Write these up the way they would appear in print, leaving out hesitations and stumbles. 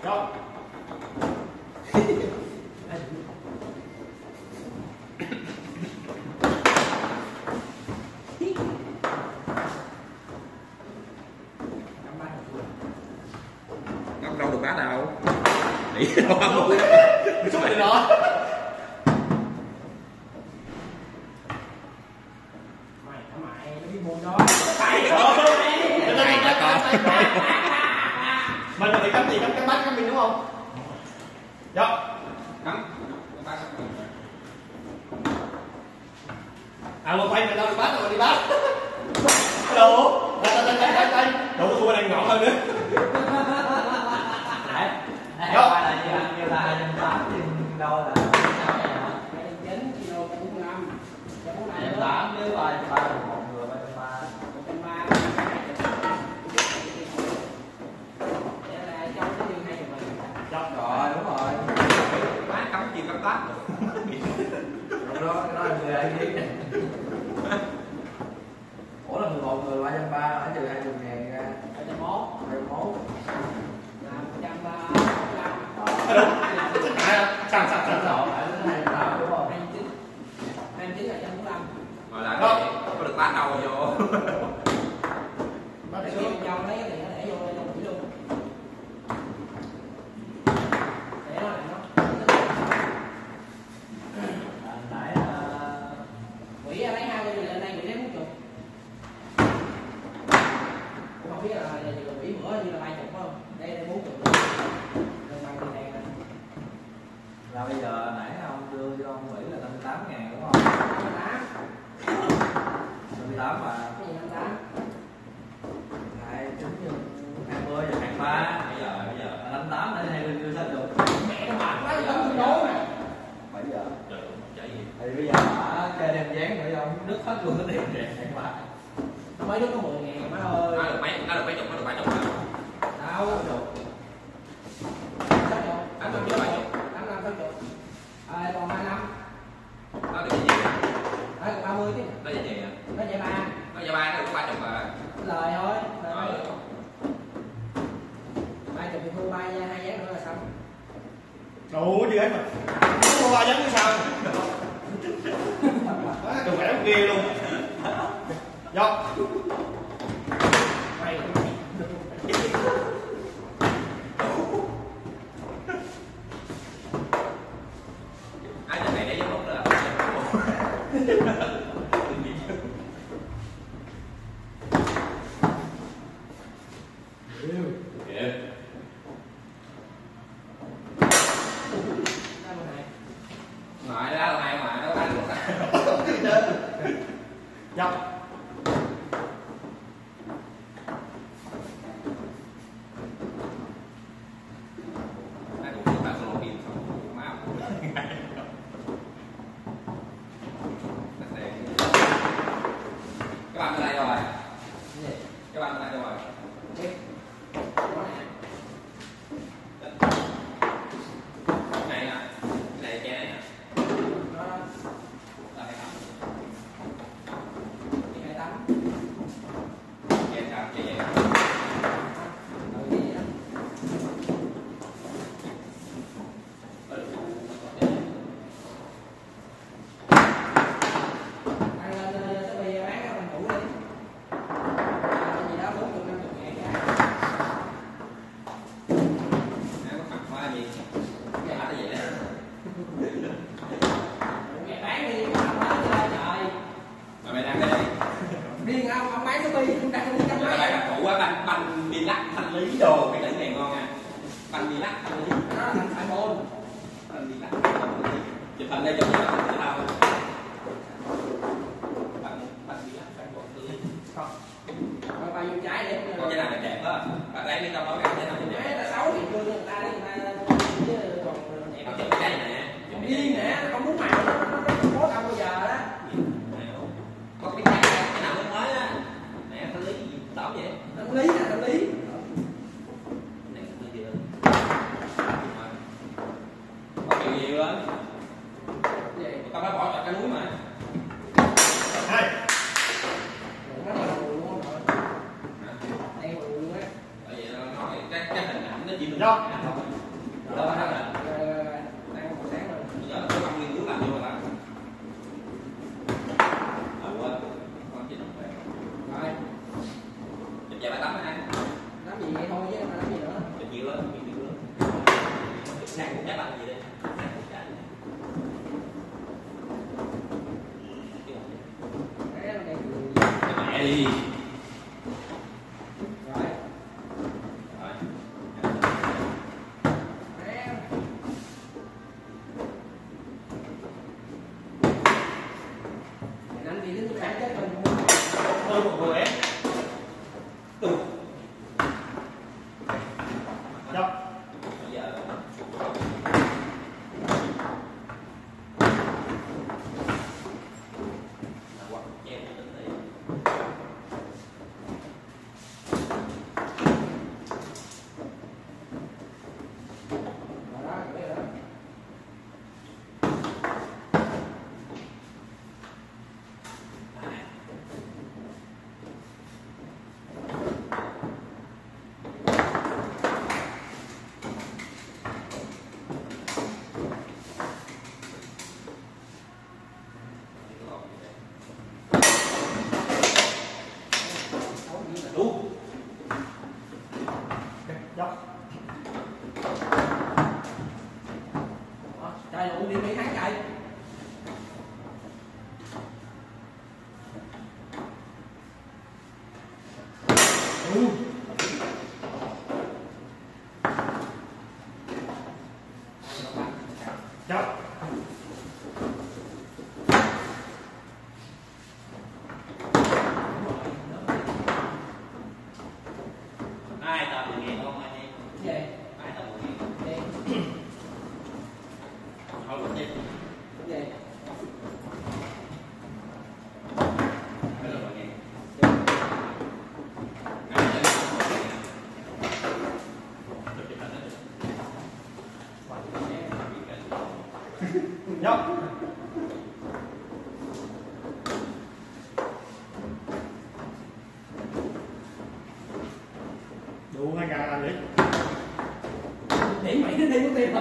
Rồi. Đâu được bát đâu. Đi đâu không? Số này đó. Mày hả mày nó biết môn đó. Mày Mày con. Mình thì cắm gì cắm bát cắm mình đúng không? Rồi. Cắm. Một tay mình đâu đi bát rồi đi bát. Hello. Đây. Đâu có thua này ngọn hơn nữa. Đây qua là gì anh? Kêu là 280 thì đâu là 290 kilo 45. 280 với 3 một người 330. 130. Vậy là trong cái dương 20 mình. Rồi đúng rồi. Má cắm chim cắm tát. Đúng đó, cái đó là người ai biết. Ủa là 11 người 330 ở trừ 20.000 ra. 201. 201. Là 135. Sẵn Rồi, 28 đúng không? 29. 29 là 145. Rồi lại có được bát đâu vô. Nó để vô trong lấy cái này nó để vô trong quỹ luôn. Để nó lại nó. Nãy quỹ lấy 20 thì lên đây quỹ lấy 40. Cũng không biết là quỹ bữa như là 30 phải không? Đây là 40. Lên bằng tiền đèn này. Là bây giờ nãy ông đưa cho ông Mỹ là 58.000 đúng không? 58. 58 mà. Cái gì 58? Lại tính như 20 và 23. Bây giờ 58 để 20 đưa sao được. Mẹ nó mệt quá nó không đố mà. 7 giờ. Trời ơi, chạy gì? Thì bây giờ hả chơi đem dán nữa không đứt hết luôn cái tiền nè mà. Nó mới đứt có 10.000 má ơi. Nó được mấy chục, nó được mấy chục. Đâu được. 60. 85 60. Còn 25. Nó được cái gì? Còn 30 chứ. Nó vậy gì? Nó vậy 3. Nó vậy 3 nó được có 30 mà. Lời thôi. Lời 30 thì thu 2 dán nữa là xong. Đủ chứ ấy mà. Không có 3 giấc nữa sao? Đồ khỏe ghê luôn. Rồi. Mày Ai cho mày để giấc lúc nữa. Ngoại đó là hai ngoại nó đánh luôn. Rồi. Nó cũng biết ba solo game xong máu. Các bạn ở đây rồi. Các bạn ở đây rồi. Này nè, cái này che này nè. Đây nè. Che sao che vậy? Banh đi lắc thanh lý đồ cái tỉnh này ngon nha. Banh đi lắc thanh lý nó là thành môn. Banh đi lắc chụp hình đây chụp hình tự hào. Banh đi lắc thành môn tự lý. Không. Bao nhiêu trái để Có cái nào là đẹp đó. Bạn lấy cái trong đó cái nào thì đẹp. là xấu thì đưa người ta đấy người ta chứ còn đẹp. Chụp cái này nè. Điên nè, nó không muốn màu nó có đâu bao giờ đó. Có cái nào mới mới á. Nè thanh lý gì tỏ vậy? Tâm lý nè, tâm lý. Này hơi gì lên. Có chuyện gì lên? Tao phải bỏ chặt cái núi mà. Hai. Nó là mùi luôn rồi. Đây mùi luôn á. Tại vì nó nói cái hình ảnh nó chỉ mình. Rồi. Đó là đang một sáng rồi. bây giờ có băng nguyên nước làm vô rồi đó. Quên con chỉnh Rồi, chụp về bài tắm này làm gì vậy thôi chứ mà làm gì nữa. chụp nhiều lên chụp nhiều lên sang cũng chắc làm gì đây sang cũng chắc Cái này mẹ đi rồi. rồi Anh đi đến sáng chết mình Thôi một người em. Dốc. bây giờ quăng chen lên đây rồi đó, vậy đó. đủ Dốc. Trời lụ đi mấy tháng chạy. Dốc. ai tầm người nghe không ai đi Về, ai tầm người nghe đi, thôi mình đi về. cái là người nghe Dốc. Đủ hai gà làm gì? Để mày nó đi có tiền rồi.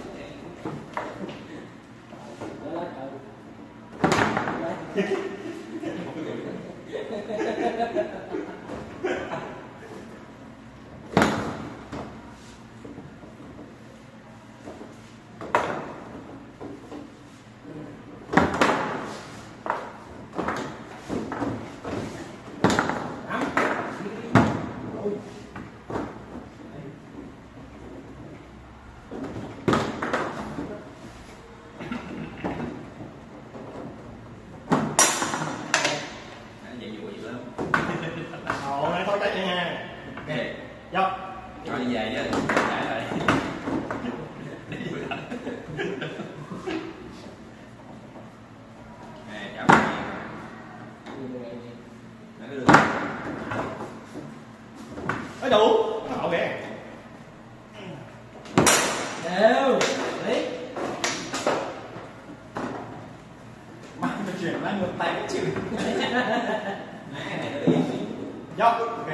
anh vậy vụ gì lắm Ồ, này thôi chạy nha. ok Dốc. cho đi về chứ trả lại đi vui lắm nè chào bạn nó cứ đưa Ôi đủ. Ồ kìa. Đều, đi. Má nó chuyển lại ngược tay cái chữ. má này nó đi Dốc. Ok.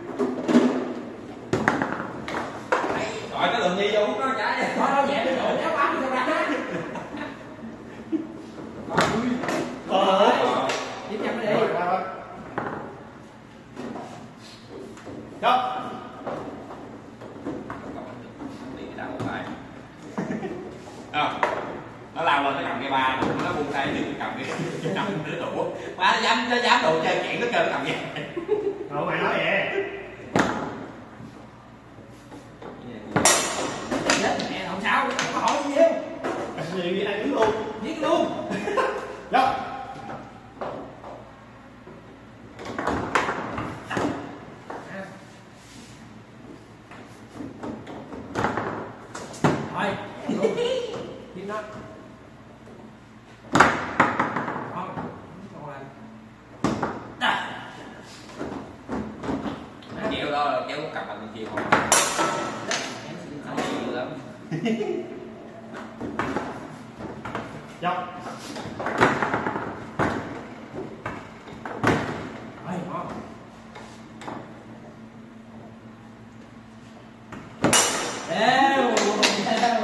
rồi cái lượng nhi vô hút nó trái Thôi đâu vậy, đi đổ đéo bám đi sao ra. Ờ. Tiếp nhận nó đi. Rồi, ra thôi. Dốc. đi cái đầu một bài không nó lao lên nó cầm cái ba nó buông tay đi cầm cái năm nữa đủ má nó dám đồ chơi chuyện nó kêu nó cầm vậy Rồi mày nói vậy. Chết mẹ không sao, không có hỏi gì đâu. Gì ai đứng luôn. Giết luôn. Dốc. Thôi, tiếp nó. Không, còn làm. kéo đó kéo cầm bằng kia không nó nhiều lắm Dốc. Thôi, ngon. Đều, đều.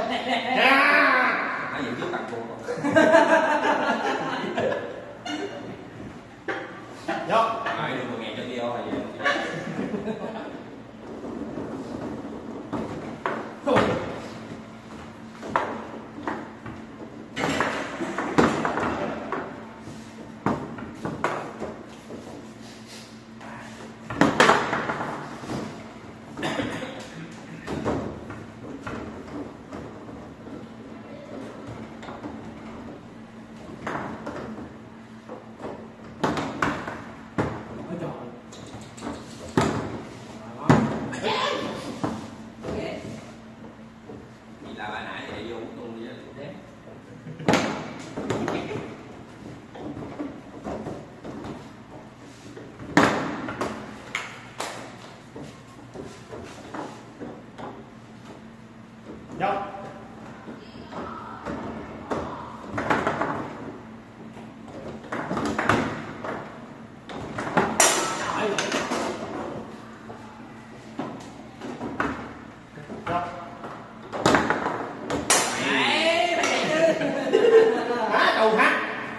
là bà nãy vậy vô tôi với thế. Dốc. Đầu hát.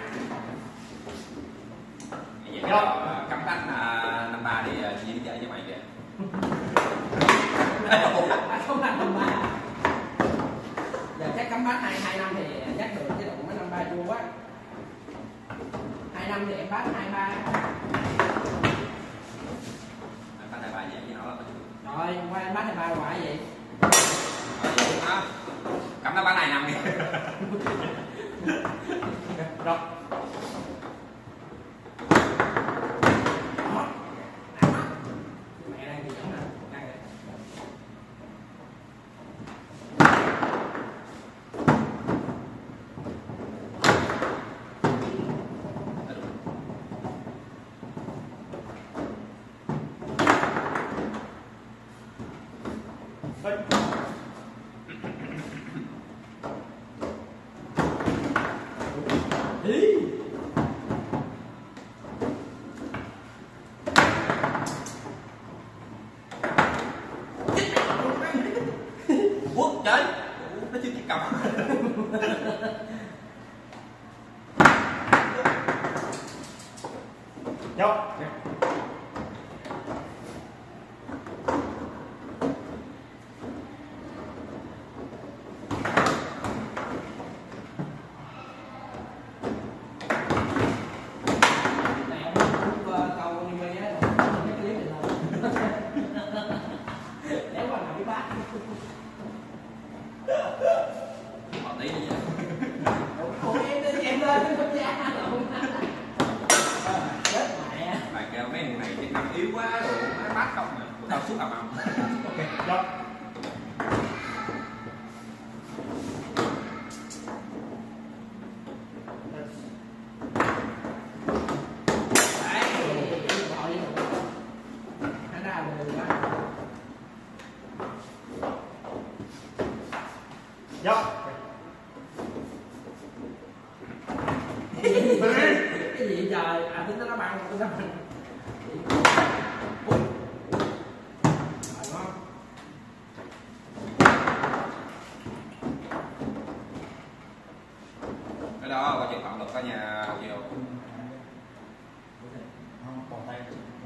Vậy cắm tách 53 đi chỉ chơi cho mày kìa. Không làm 53. Giờ chắc cắm bát 2 năm thì dắt được chứ đụng mấy 53 chua quá. 2 năm thì em bát 23. Bát 23 vậy với nó là rồi qua em bát 23 hoài vậy. Cắm nó bát 2 năm đi. Rồi. Mẹ đang gì giống nè, đang rồi. Quất chơi nó chưa kịp cầm. Dốc. Một tí nữa. Ủa em lên không ra chết mẹ. Bài kêu mấy thằng này cái năm yếu quá rồi nó bắt không mà tao suốt ầm ầm. Ok. Dốc. Dốc. Cái gì trời, à tính nó bằng nó bằng. Ui. Rồi ngon. Cái đó coi chừng phạm luật có nhà gì đâu. Không, còn tay.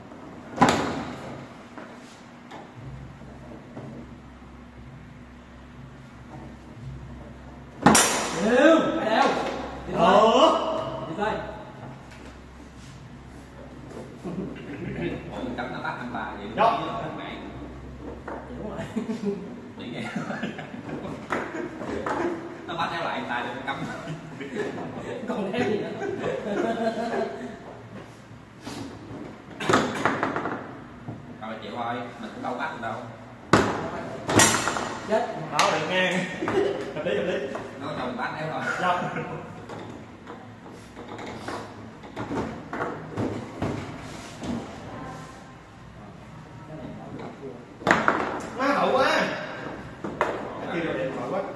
Đều, phải đều. Đi thôi. Đi thôi. Ủa cắm nó bắt anh bà vậy. Dốc. Mẹ. Đúng rồi. Nghĩ nghe. Nó bắt theo lại anh ta cho nó cắm. Còn thêm gì nữa. Rồi chịu thôi, mình cũng đâu bắt được đâu. Chết. Đó được ngang. Hợp lý, hợp lý. Nó cho mình bắt theo rồi. Dốc. Má hậu quá. Cái kia rồi điện thoại quá.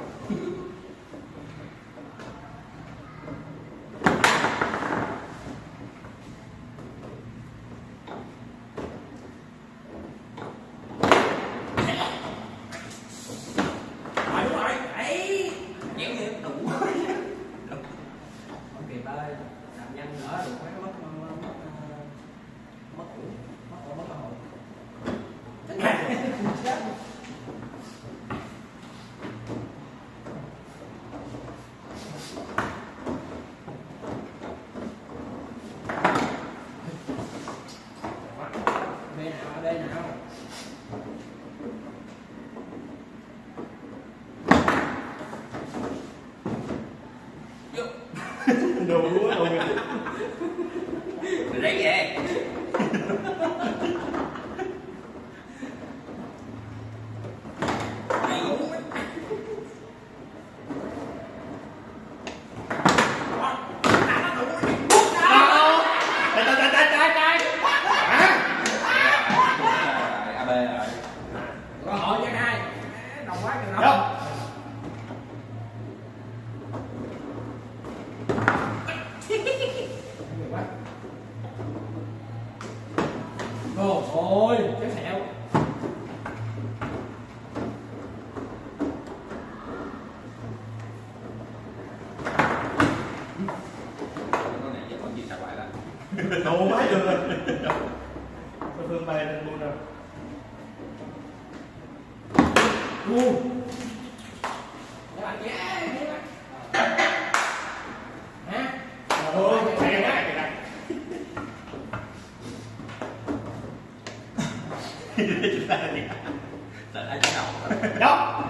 Đúng rồi, đấy. Kéo như đủ. Đủ đủ. Rồi đấy vậy. Có hội cho hai. Đồng quá kìa Đâu? đâu. Ôi, kéo sẹo. Con này chắc còn gì sao lại đó. Đủ mấy được rồi. Tôi phương bay lên luôn rồi. Các bạn nhé, thế bạn. Hả? Thôi, cái này. Chúng ta là gì? Sợ ai chắc đầu. Đó.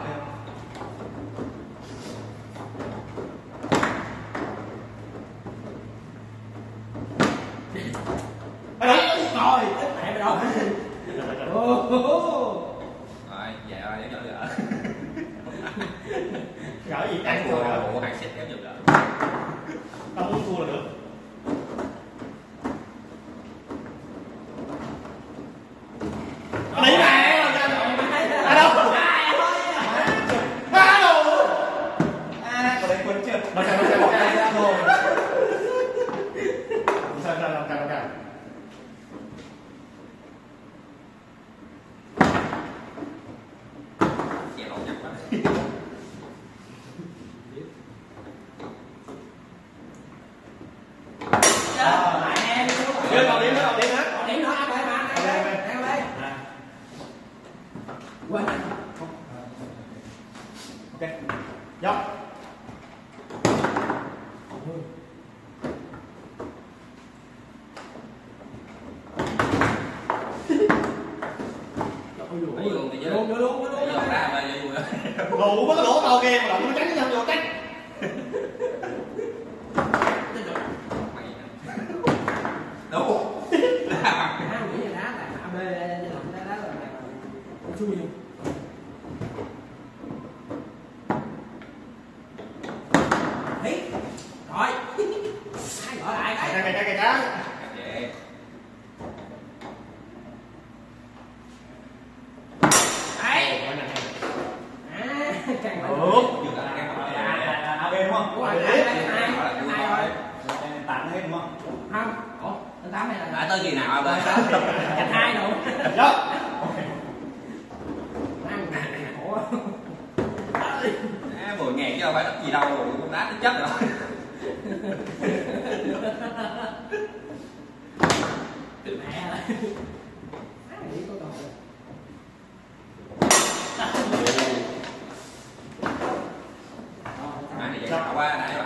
Ở đâu? Rồi, chết mẹ mày đâu. Rồi, dạ rồi, để gỡ. Gỡ gì Ăn ăn của rồi. bộ hàng xếp kéo nhiều gỡ. Tao muốn thua là được. Lấy mẹ ở đâu? À đâu? Có đấy quên chưa? Nó sao rồi. Sao làm càng. Chè lộn nhặt quá. Chưa còn điểm nữa hả? Còn điểm nữa, ăn đây mà, ăn đây. Ăn đây. Quên. Ok. Dốc. Lấy luôn thì chứ. Luôn. Lấy luôn ra mà vô rồi. Đủ có cái lỗ to ghê mà động nó tránh nhau vô tránh. Đâu? Đá nghĩ là đá là AB làm đá là chui luôn. Đấy. Rồi. Ai gọi lại đấy. Cái Vậy. Đấy. Càng Ủa? Vừa là cái mặt Là AB đúng không? Ủa, Để hai rồi. tạm hết đúng không? Không. Ủa, tên 8 hay là Đã tới kỳ nào à bên? Cạnh 2 nữa. Dốc. Ăn khổ. 10.000 chứ đâu phải đất gì đâu, con đá nó chết rồi. Mẹ ơi. Nghĩ có còn. Má này dạy xạo quá, nãy